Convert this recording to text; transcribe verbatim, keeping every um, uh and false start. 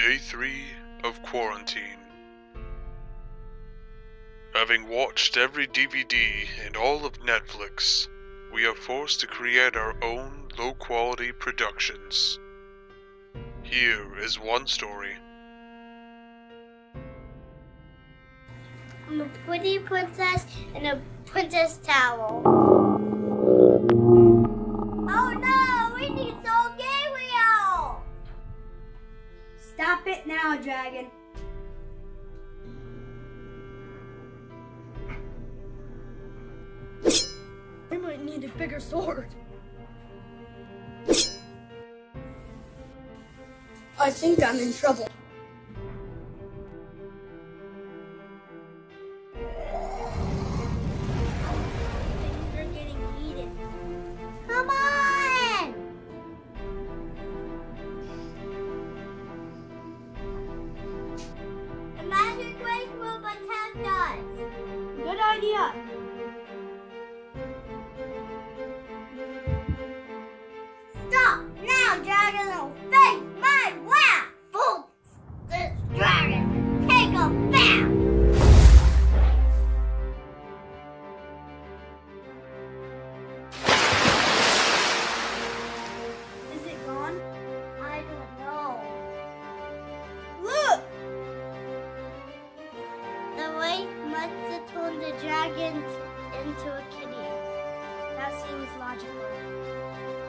Day three of quarantine. Having watched every D V D and all of Netflix, we are forced to create our own low-quality productions. Here is one story. I'm a pretty princess in a princess towel. Oh no, we need Soul Gabriel! Stop it now, dragon. We might need a bigger sword. I think I'm in trouble. Things are getting heated. Come on! The magic race will protect us. Good idea. Stop now, dragon! Will face my wrath! Fool this dragon! Take a bath! Is it gone? I don't know. Look! The race must have turned the dragon into a kitty. That seems logical.